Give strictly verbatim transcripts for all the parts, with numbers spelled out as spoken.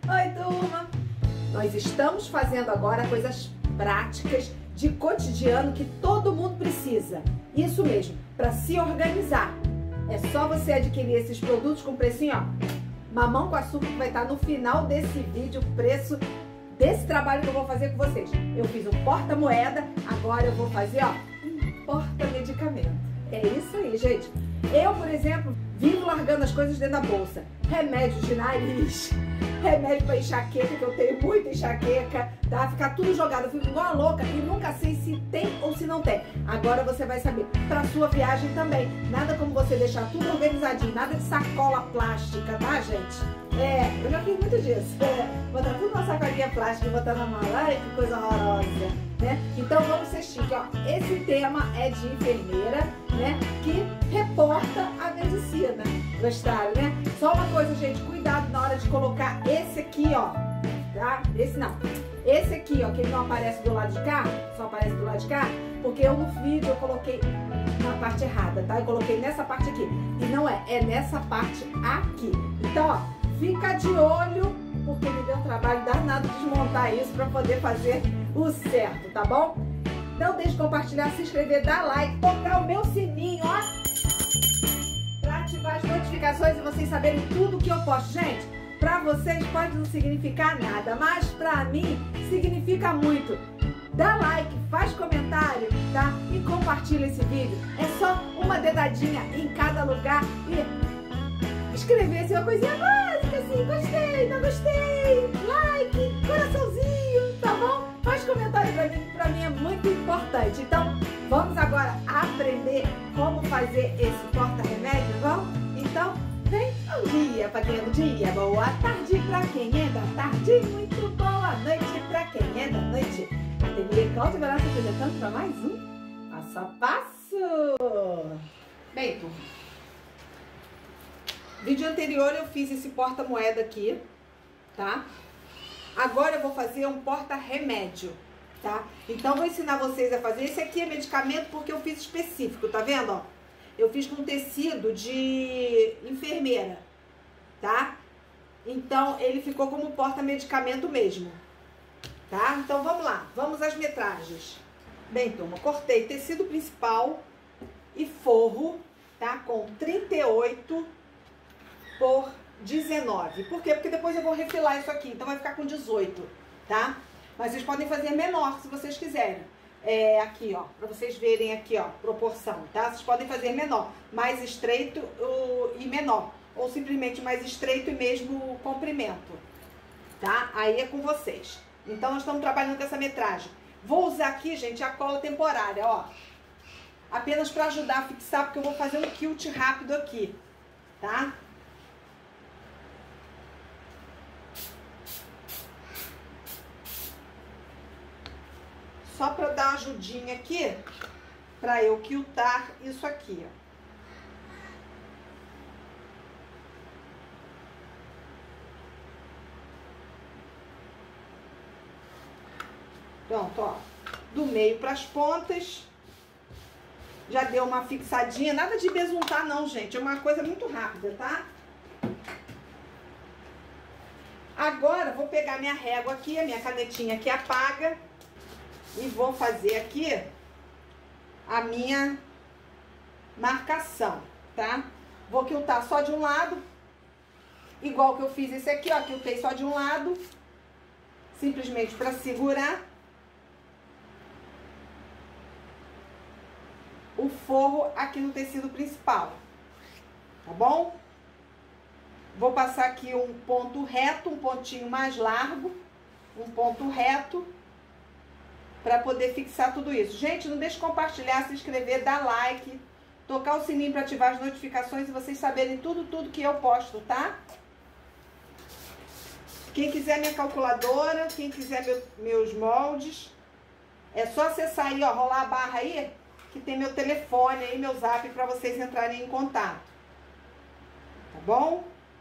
Oi, turma! Nós estamos fazendo agora coisas práticas de cotidiano que todo mundo precisa. Isso mesmo, para se organizar. É só você adquirir esses produtos com precinho, ó, mamão com açúcar, que vai estar no final desse vídeo, o preço desse trabalho que eu vou fazer com vocês. Eu fiz um porta-moeda, agora eu vou fazer, ó, um porta-medicamento. É isso aí, gente. Eu, por exemplo, vivo largando as coisas dentro da bolsa. Remédio de nariz, remédio para enxaqueca, que eu tenho muita enxaqueca, tá? Ficar tudo jogado, eu fico igual a louca e nunca sei se tem ou se não tem. Agora você vai saber. Pra sua viagem também. Nada como você deixar tudo organizadinho, nada de sacola plástica, tá, gente? É, eu já fiz muito disso. É, botar tudo numa sacolinha plástica e botar na mala. Ai, que coisa horrorosa, né? Então vamos ser chique, ó. Esse tema é de enfermeira, né? Que reporta a medicina. Gostaram, né? Só uma coisa, gente, cuidado na hora de colocar esse aqui, ó. Tá? Esse não. Esse aqui, ó, que ele não aparece do lado de cá, só aparece do lado de cá, porque eu no vídeo eu coloquei na parte errada, tá? Eu coloquei nessa parte aqui. E não é, é nessa parte aqui. Então, ó, fica de olho, porque me deu um trabalho danado desmontar isso pra poder fazer o certo, tá bom? Não deixe de compartilhar, se inscrever, dar like, tocar o meu sininho, ó, pra ativar as notificações e vocês saberem tudo que eu posto. Gente, pra vocês pode não significar nada, mas pra mim significa muito. Dá like, faz comentário, tá? E compartilha esse vídeo. É só uma dedadinha em cada lugar e escrever assim, uma coisinha básica assim, gostei, não gostei, like, coraçãozinho, tá bom? Faz comentário pra mim, que pra mim é muito importante. Então, vamos agora aprender como fazer esse porta-remédio, vamos? Então, vem, bom dia pra quem é do dia, boa tarde pra quem é da tarde, muito boa noite pra quem é da noite. Ateliê Cláudia Barato apresentando pra mais um Passo a Passo. Bem, turma, vídeo anterior eu fiz esse porta-moeda aqui, tá? Agora eu vou fazer um porta-remédio, tá? Então vou ensinar vocês a fazer. Esse aqui é medicamento porque eu fiz específico, tá vendo, ó? Eu fiz com tecido de enfermeira, tá? Então ele ficou como porta-medicamento mesmo, tá? Então vamos lá, vamos às metragens. Bem, turma, cortei tecido principal e forro, tá? Com trinta e oito por dezenove. Por quê? Porque depois eu vou refilar isso aqui, então vai ficar com dezoito, tá? Mas vocês podem fazer menor se vocês quiserem. É, aqui, ó, pra vocês verem aqui, ó, proporção, tá? Vocês podem fazer menor, mais estreito uh, e menor, ou simplesmente mais estreito e mesmo comprimento, tá? Aí é com vocês. Então nós estamos trabalhando com essa metragem. Vou usar aqui, gente, a cola temporária, ó, apenas para ajudar a fixar, porque eu vou fazer um quilt rápido aqui, tá? Só para dar uma ajudinha aqui, para eu quiltar isso aqui, ó. Pronto, ó. Do meio para as pontas. Já deu uma fixadinha. Nada de besuntar não, gente. É uma coisa muito rápida, tá? Agora, vou pegar minha régua aqui, a minha canetinha que apaga. E vou fazer aqui a minha marcação, tá? Vou quiltar só de um lado, igual que eu fiz esse aqui, ó, quiltei só de um lado, simplesmente para segurar o forro aqui no tecido principal, tá bom? Vou passar aqui um ponto reto, um pontinho mais largo, um ponto reto, para poder fixar tudo isso. Gente, não deixe de compartilhar, se inscrever, dar like, tocar o sininho para ativar as notificações e vocês saberem tudo, tudo que eu posto, tá? Quem quiser minha calculadora, quem quiser meu, meus moldes, é só acessar aí, ó, rolar a barra aí, que tem meu telefone aí, meu zap, para vocês entrarem em contato. Tá bom?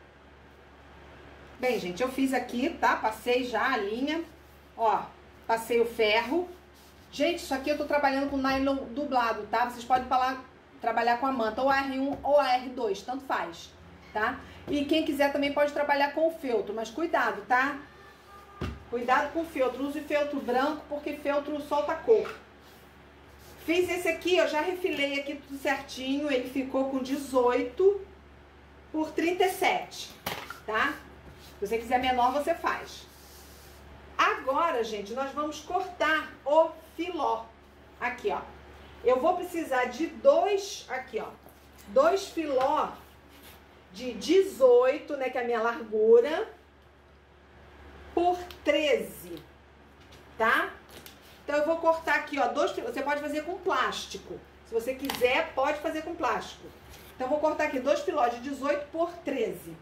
Bem, gente, eu fiz aqui, tá? Passei já a linha, ó. Passei o ferro. Gente, isso aqui eu tô trabalhando com nylon dublado, tá? Vocês podem falar, trabalhar com a manta, ou a R um ou a R dois, tanto faz. tá? E quem quiser também pode trabalhar com o feltro, mas cuidado, tá? Cuidado com o feltro, use feltro branco, porque feltro solta cor. Fiz esse aqui, eu já refilei aqui tudo certinho, ele ficou com dezoito por trinta e sete, tá? Se você quiser menor, você faz. Agora, gente, nós vamos cortar o filó. Aqui, ó. Eu vou precisar de dois, aqui, ó. Dois filó de dezoito, né, que é a minha largura, por treze, tá? Então, eu vou cortar aqui, ó, dois filó. Você pode fazer com plástico. Se você quiser, pode fazer com plástico. Então, eu vou cortar aqui dois filós de dezoito por treze.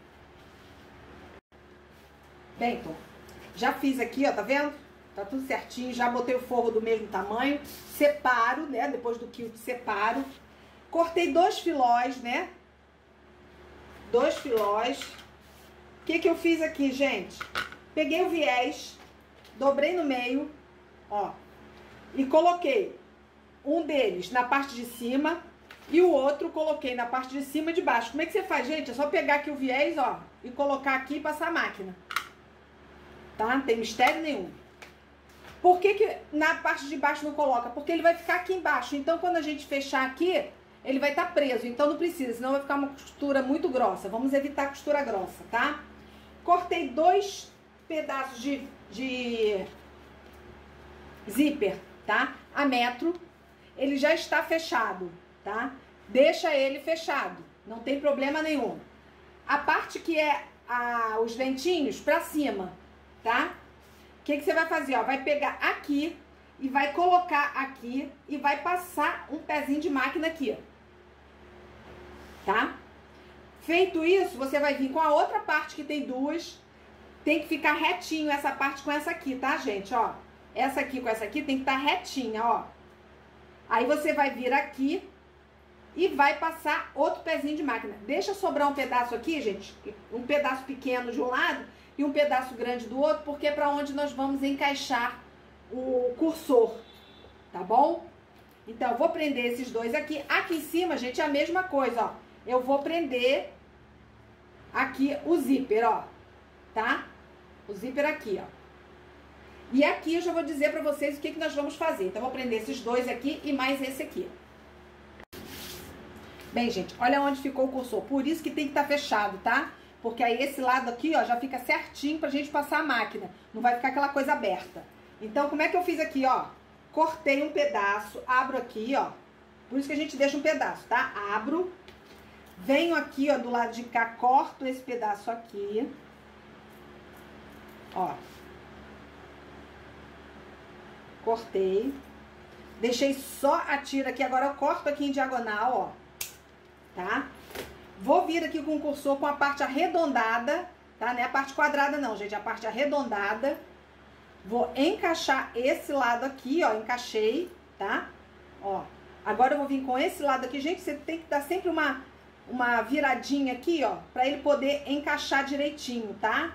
Bem, então, já fiz aqui, ó, tá vendo? Tá tudo certinho, já botei o forro do mesmo tamanho. Separo, né, depois do quilt, separo. Cortei dois filós, né? Dois filós. O que que eu fiz aqui, gente? Peguei o viés, dobrei no meio, ó, e coloquei um deles na parte de cima e o outro coloquei na parte de cima e de baixo. Como é que você faz, gente? É só pegar aqui o viés, ó, e colocar aqui e passar a máquina. Tá? Não tem mistério nenhum. Por que que na parte de baixo não coloca? Porque ele vai ficar aqui embaixo. Então, quando a gente fechar aqui, ele vai estar preso. Então, não precisa, senão vai ficar uma costura muito grossa. Vamos evitar a costura grossa, tá? Cortei dois pedaços de, de zíper, tá? A metro. Ele já está fechado, tá? Deixa ele fechado. Não tem problema nenhum. A parte que é a, os ventinhos pra cima, tá? O que que você vai fazer, ó? Vai pegar aqui e vai colocar aqui e vai passar um pezinho de máquina aqui, tá? Feito isso, você vai vir com a outra parte que tem duas. Tem que ficar retinho essa parte com essa aqui, tá, gente? Ó, essa aqui com essa aqui tem que estar retinha, ó. Aí você vai vir aqui e vai passar outro pezinho de máquina. Deixa sobrar um pedaço aqui, gente, um pedaço pequeno de um lado e um pedaço grande do outro, porque é pra onde nós vamos encaixar o cursor, tá bom? Então, eu vou prender esses dois aqui. Aqui em cima, gente, é a mesma coisa, ó. Eu vou prender aqui o zíper, ó, tá? O zíper aqui, ó. E aqui eu já vou dizer pra vocês o que que nós vamos fazer. Então, eu vou prender esses dois aqui e mais esse aqui. Bem, gente, olha onde ficou o cursor. Por isso que tem que estar fechado, tá? Porque aí esse lado aqui, ó, já fica certinho pra gente passar a máquina. Não vai ficar aquela coisa aberta. Então, como é que eu fiz aqui, ó? Cortei um pedaço, abro aqui, ó. Por isso que a gente deixa um pedaço, tá? Abro. Venho aqui, ó, do lado de cá, corto esse pedaço aqui. Ó. Cortei. Deixei só a tira aqui. Agora eu corto aqui em diagonal, ó. Tá? Vou vir aqui com o cursor com a parte arredondada, tá? Não é a parte quadrada não, gente. É a parte arredondada. Vou encaixar esse lado aqui, ó. Encaixei, tá? Ó. Agora eu vou vir com esse lado aqui. Gente, você tem que dar sempre uma, uma viradinha aqui, ó. Pra ele poder encaixar direitinho, tá?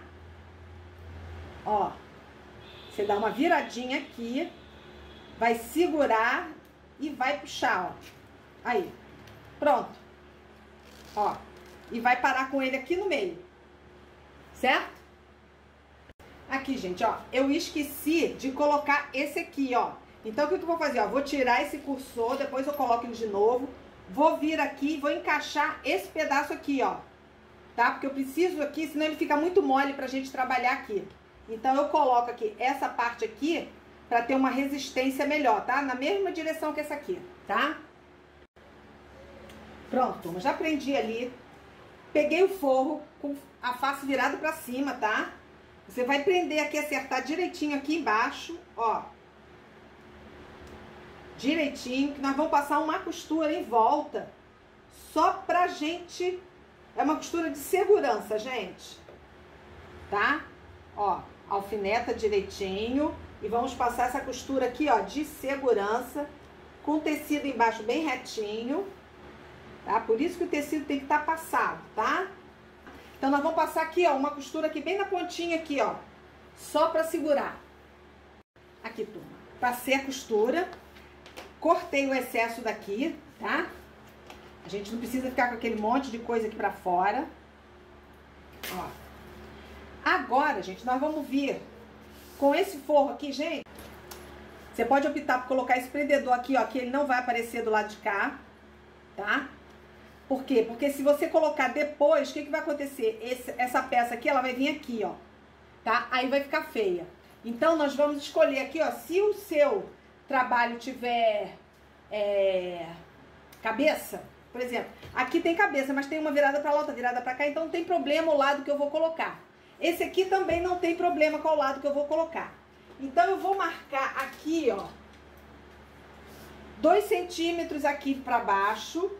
Ó. Você dá uma viradinha aqui. Vai segurar e vai puxar, ó. Aí. Pronto. Ó. E vai parar com ele aqui no meio. Certo? Aqui, gente, ó. Eu esqueci de colocar esse aqui, ó. Então, o que que eu vou fazer? Ó, vou tirar esse cursor, depois eu coloco ele de novo. Vou vir aqui e vou encaixar esse pedaço aqui, ó. Tá? Porque eu preciso aqui, senão ele fica muito mole pra gente trabalhar aqui. Então, eu coloco aqui essa parte aqui pra ter uma resistência melhor, tá? Na mesma direção que essa aqui, tá? Pronto, turma. Já prendi ali. Peguei o forro com a face virada pra cima, tá? Você vai prender aqui, acertar direitinho aqui embaixo, ó. Direitinho, que nós vamos passar uma costura em volta. Só pra gente... É uma costura de segurança, gente. Tá? Ó, alfineta direitinho. E vamos passar essa costura aqui, ó, de segurança. Com o tecido embaixo bem retinho. Tá? Por isso que o tecido tem que estar passado, tá? Então, nós vamos passar aqui, ó, uma costura aqui bem na pontinha aqui, ó. Só pra segurar. Aqui, turma. Passei a costura. Cortei o excesso daqui, tá? A gente não precisa ficar com aquele monte de coisa aqui pra fora. Ó. Agora, gente, nós vamos vir com esse forro aqui, gente. Você pode optar por colocar esse prendedor aqui, ó, que ele não vai aparecer do lado de cá, tá? Por quê? Porque se você colocar depois, o que que vai acontecer? Esse, essa peça aqui, ela vai vir aqui, ó, tá? Aí vai ficar feia. Então, nós vamos escolher aqui, ó, se o seu trabalho tiver é, cabeça, por exemplo, aqui tem cabeça, mas tem uma virada pra lá, outra virada pra cá, então não tem problema o lado que eu vou colocar. Esse aqui também não tem problema com o lado que eu vou colocar. Então, eu vou marcar aqui, ó, dois centímetros aqui pra baixo.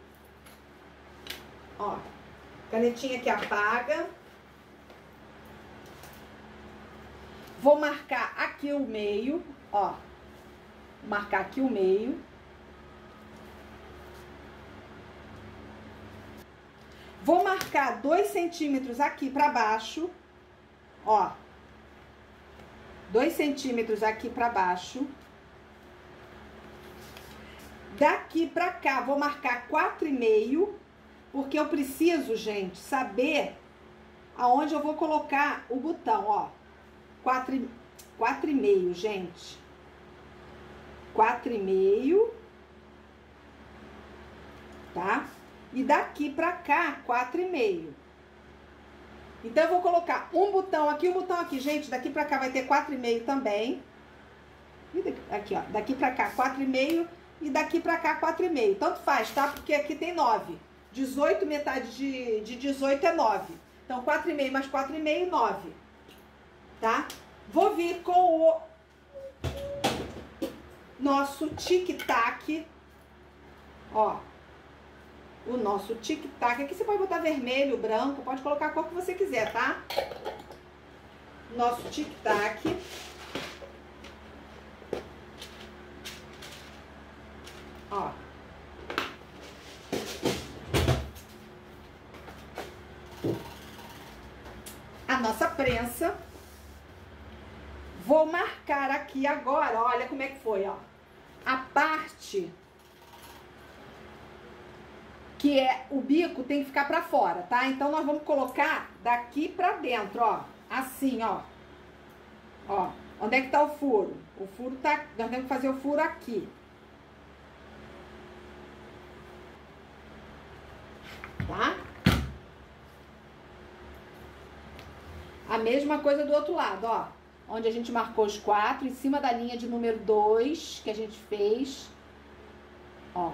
Ó, canetinha que apaga. Vou marcar aqui o meio, ó. Marcar aqui o meio. Vou marcar dois centímetros aqui pra baixo, ó. Dois centímetros aqui pra baixo. Daqui pra cá, vou marcar quatro e meio. Porque eu preciso, gente, saber aonde eu vou colocar o botão, ó. Quatro, quatro e meio, gente. Quatro e meio. Tá? E daqui pra cá, quatro e meio. Então, eu vou colocar um botão aqui, um botão aqui. Gente, daqui pra cá vai ter quatro e meio também. E daqui, aqui, ó. Daqui pra cá, quatro e meio. E daqui pra cá, quatro e meio. Tanto faz, tá? Porque aqui tem nove. dezoito, metade de, de dezoito é nove. Então, quatro e meio mais quatro e meio, nove. Tá? Vou vir com o nosso tic-tac. Ó. O nosso tic-tac. Aqui você pode botar vermelho, branco, pode colocar a cor que você quiser, tá? Nosso tic-tac. Ó. A nossa prensa. Vou marcar aqui agora, olha como é que foi, ó. A parte que é o bico tem que ficar pra fora, tá? Então, nós vamos colocar daqui pra dentro, ó. Assim, ó. Ó, onde é que tá o furo? O furo tá... Nós temos que fazer o furo aqui. Tá? A mesma coisa do outro lado, ó. Onde a gente marcou os quatro, em cima da linha de número dois que a gente fez. Ó.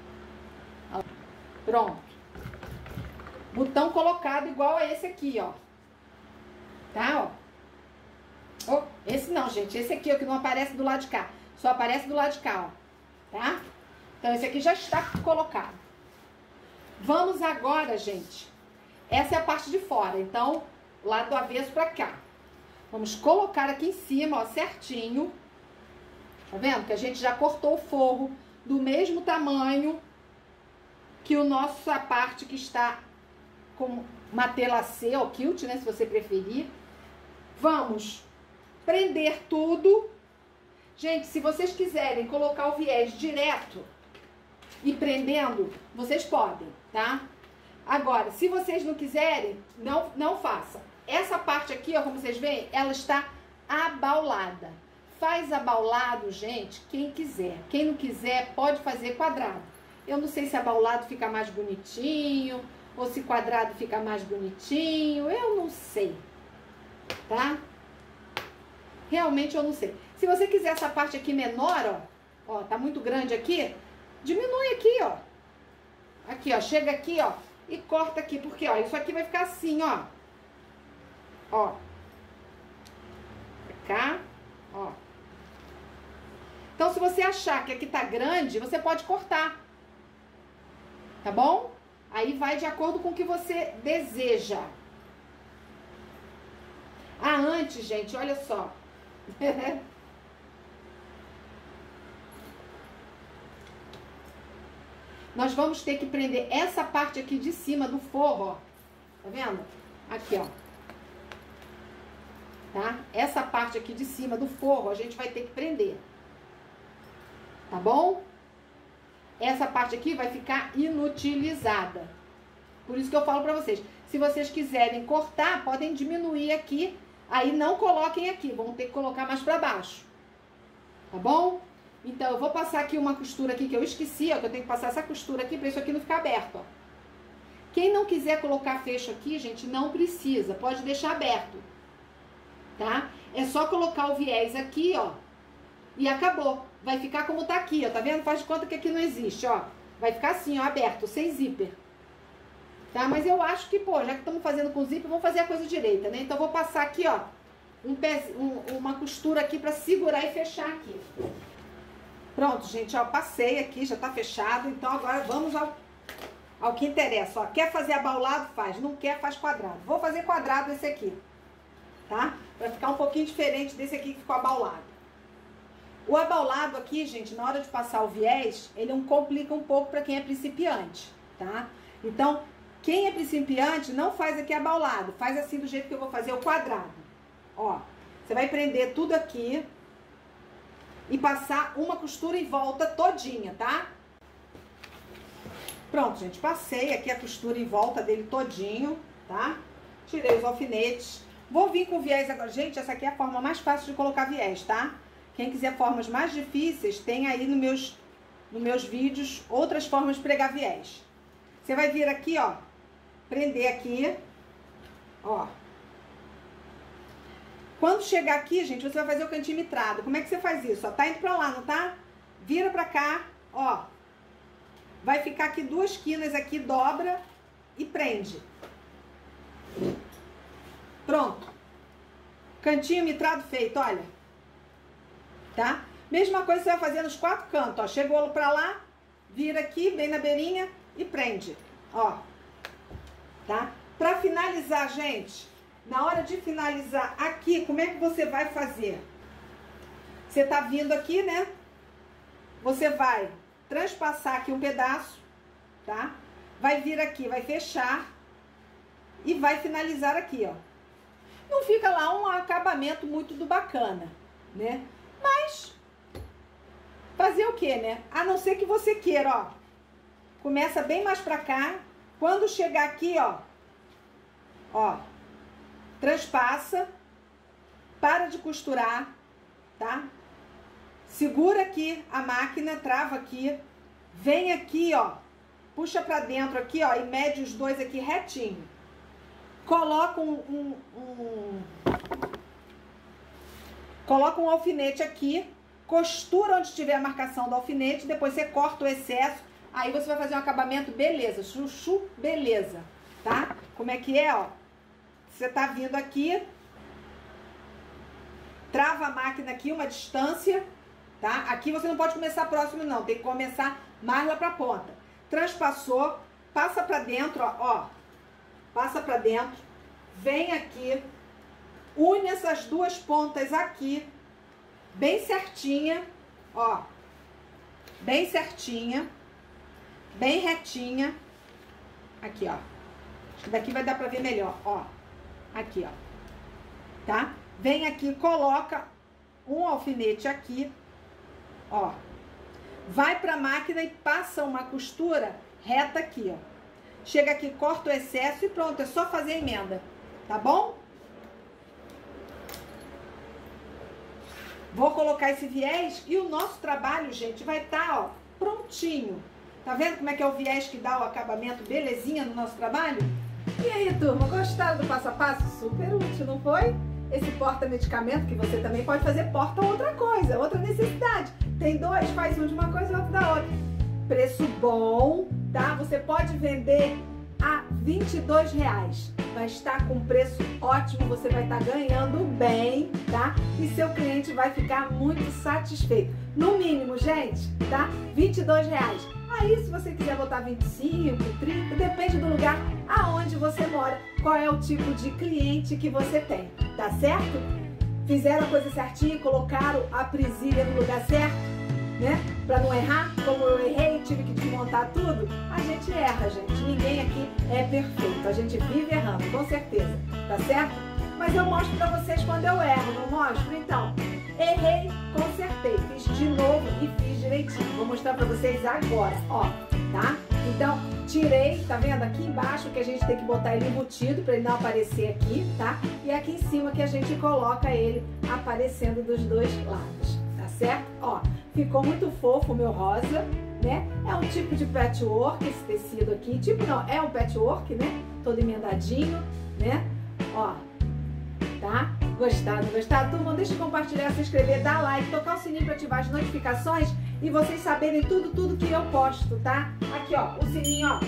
Pronto. Botão colocado igual a esse aqui, ó. Tá, ó. Oh, esse não, gente. Esse aqui, ó, que não aparece do lado de cá. Só aparece do lado de cá, ó. Tá? Então, esse aqui já está colocado. Vamos agora, gente. Essa é a parte de fora. Então, lado do avesso pra cá. Vamos colocar aqui em cima, ó, certinho. Tá vendo? Que a gente já cortou o forro do mesmo tamanho que o nosso, a parte que está com matelacê, ou quilt, né? Se você preferir. Vamos prender tudo. Gente, se vocês quiserem colocar o viés direto e prendendo, vocês podem, tá? Agora, se vocês não quiserem, não, não façam. Essa parte aqui, ó, como vocês veem, ela está abaulada. Faz abaulado, gente, quem quiser. Quem não quiser, pode fazer quadrado. Eu não sei se abaulado fica mais bonitinho, ou se quadrado fica mais bonitinho. Eu não sei, tá? Realmente eu não sei. Se você quiser essa parte aqui menor, ó, ó, tá muito grande aqui, diminui aqui, ó. Aqui, ó, chega aqui, ó, e corta aqui, porque, ó, isso aqui vai ficar assim, ó. Ó. Pra cá, ó. Então, se você achar que aqui tá grande, você pode cortar. Tá bom? Aí vai de acordo com o que você deseja. Ah, antes, gente, olha só. Nós vamos ter que prender essa parte aqui de cima do forro, ó. Tá vendo? Aqui, ó. Tá? Essa parte aqui de cima do forro a gente vai ter que prender. Tá bom? Essa parte aqui vai ficar inutilizada. Por isso que eu falo pra vocês. Se vocês quiserem cortar, podem diminuir aqui. Aí não coloquem aqui, vão ter que colocar mais pra baixo. Tá bom? Então eu vou passar aqui uma costura aqui que eu esqueci, ó, que eu tenho que passar essa costura aqui pra isso aqui não ficar aberto, ó. Quem não quiser colocar fecho aqui, gente, não precisa, pode deixar aberto, tá? É só colocar o viés aqui, ó, e acabou. Vai ficar como tá aqui, ó, tá vendo? Faz de conta que aqui não existe, ó. Vai ficar assim, ó, aberto, sem zíper. Tá? Mas eu acho que, pô, já que estamos fazendo com zíper, vamos fazer a coisa direita, né? Então eu vou passar aqui, ó, um pé, um, uma costura aqui pra segurar e fechar aqui. Pronto, gente, ó, passei aqui, já tá fechado. Então agora vamos ao, ao que interessa, ó. Quer fazer abaulado? Faz. Não quer, faz quadrado. Vou fazer quadrado esse aqui, tá? Pra ficar um pouquinho diferente desse aqui que ficou abaulado. O abaulado aqui, gente, na hora de passar o viés, ele um complica um pouco pra quem é principiante, tá? Então, quem é principiante não faz aqui abaulado, faz assim do jeito que eu vou fazer o quadrado. Ó, você vai prender tudo aqui e passar uma costura em volta todinha, tá? Pronto, gente, passei aqui a costura em volta dele todinho, tá? Tirei os alfinetes. Vou vir com viés agora. Gente, essa aqui é a forma mais fácil de colocar viés, tá? Quem quiser formas mais difíceis, tem aí nos meus, nos meus vídeos outras formas de pregar viés. Você vai vir aqui, ó, prender aqui, ó. Quando chegar aqui, gente, você vai fazer o cantinho mitrado. Como é que você faz isso? Ó, tá indo pra lá, não tá? Vira pra cá, ó. Vai ficar aqui duas quinas aqui, dobra e prende. Pronto. Cantinho mitrado feito, olha. Tá? Mesma coisa você vai fazer nos quatro cantos, ó. Chegou pra lá, vira aqui, bem na beirinha e prende, ó. Tá? Pra finalizar, gente, na hora de finalizar aqui, como é que você vai fazer? Você tá vindo aqui, né? Você vai transpassar aqui um pedaço, tá? Vai vir aqui, vai fechar e vai finalizar aqui, ó. Não fica lá um acabamento muito do bacana, né? Mas fazer o que, né? A não ser que você queira, ó. Começa bem mais pra cá. Quando chegar aqui, ó, ó, transpassa, para de costurar, tá? Segura aqui a máquina, trava aqui, vem aqui, ó, puxa pra dentro aqui, ó, e mede os dois aqui retinho. Coloca um, um, um coloca um alfinete aqui, costura onde tiver a marcação do alfinete, depois você corta o excesso. Aí você vai fazer um acabamento, beleza, chuchu, beleza, tá? Como é que é, ó? Você tá vindo aqui, trava a máquina aqui, uma distância, tá? Aqui você não pode começar próximo, não, tem que começar mais lá pra ponta. Transpassou, passa pra dentro, ó, ó, passa pra dentro, vem aqui, une essas duas pontas aqui, bem certinha, ó, bem certinha. Bem retinha. Aqui, ó. Acho que daqui vai dar pra ver melhor, ó. Aqui, ó. Tá? Vem aqui, coloca um alfinete aqui, ó. Vai pra máquina e passa uma costura reta aqui, ó. Chega aqui, corta o excesso e pronto, é só fazer a emenda. Tá bom? Vou colocar esse viés e o nosso trabalho, gente, vai estar, ó, prontinho. Tá vendo como é que é o viés que dá o acabamento belezinha no nosso trabalho? E aí, turma, gostaram do passo a passo? Super útil, não foi? Esse porta-medicamento que você também pode fazer porta outra coisa, outra necessidade. Tem dois, faz um de uma coisa e outro da outra. Preço bom, tá? Você pode vender a vinte e dois reais. Vai estar com preço ótimo, você vai estar ganhando bem, tá? E seu cliente vai ficar muito satisfeito. No mínimo, gente, tá? vinte e dois reais. Aí, se você quiser botar vinte e cinco, trinta, depende do lugar aonde você mora, qual é o tipo de cliente que você tem, tá certo? Fizeram a coisa certinha, colocaram a presilha no lugar certo, né? Pra não errar, como eu errei, tive que desmontar tudo. A gente erra, gente. Ninguém aqui é perfeito. A gente vive errando, com certeza, tá certo? Mas eu mostro pra vocês quando eu erro, não mostro? Então, errei, consertei, fiz de novo e fiz direitinho. Vou mostrar pra vocês agora, ó. tá? Então, tirei, tá vendo? Aqui embaixo que a gente tem que botar ele embutido para ele não aparecer aqui, tá? E aqui em cima que a gente coloca ele aparecendo dos dois lados, tá certo? Ó, ficou muito fofo o meu rosa, né? É um tipo de patchwork esse tecido aqui, tipo não, é um patchwork, né? Todo emendadinho, né? Ó, tá? Gostado, gostado? Turma, deixa de compartilhar, se inscrever, dar like, tocar o sininho para ativar as notificações e vocês saberem tudo, tudo que eu posto, tá? Aqui, ó, o sininho, ó.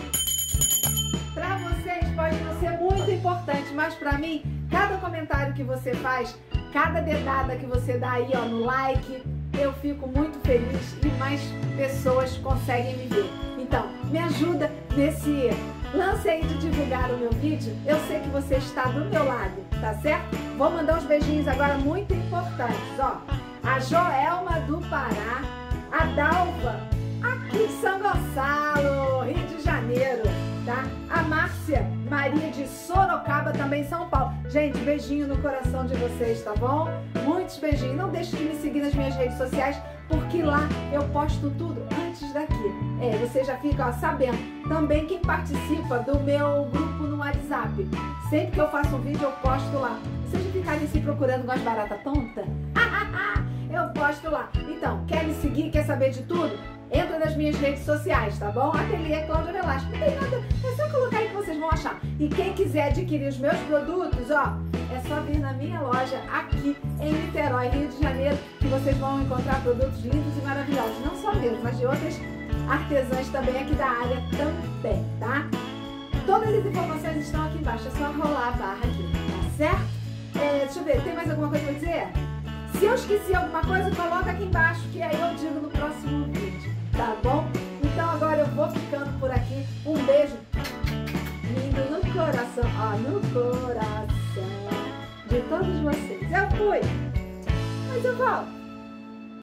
Pra vocês pode não ser muito importante, mas pra mim, cada comentário que você faz, cada dedada que você dá aí, ó, no like, eu fico muito feliz e mais pessoas conseguem me ver. Então, me ajuda nesse lance aí de divulgar o meu vídeo. Eu sei que você está do meu lado, tá certo? Vou mandar uns beijinhos agora muito importantes, ó. A Joelma do Pará, a Dalva, aqui de São Gonçalo, Rio de Janeiro, tá? A Márcia Maria de Sorocaba, também São Paulo. Gente, beijinho no coração de vocês, tá bom? Muitos beijinhos. Não deixe de me seguir nas minhas redes sociais, porque lá eu posto tudo antes daqui. É, você já fica ó, sabendo. Também quem participa do meu grupo no WhatsApp. Sempre que eu faço um vídeo, eu posto lá. Vocês já ficarem se procurando com as baratas tontas? Eu posto lá. Então, quer me seguir, quer saber de tudo? Entra nas minhas redes sociais, tá bom? Ateliê Cláudia Velasco. Não tem nada, é só colocar aí que vocês vão achar. E quem quiser adquirir os meus produtos, ó, é só vir na minha loja aqui em Niterói, Rio de Janeiro, que vocês vão encontrar produtos lindos e maravilhosos. Não só meus, mas de outras artesãs também aqui da área também, tá? Todas as informações estão aqui embaixo, é só rolar a barra aqui, tá certo? É, deixa eu ver, tem mais alguma coisa pra dizer? Se eu esqueci alguma coisa, coloca aqui embaixo, que aí eu digo no próximo vídeo, tá bom? Então agora eu vou ficando por aqui. Um beijo lindo no coração, ó, no coração de todos vocês. Eu fui, mas eu volto.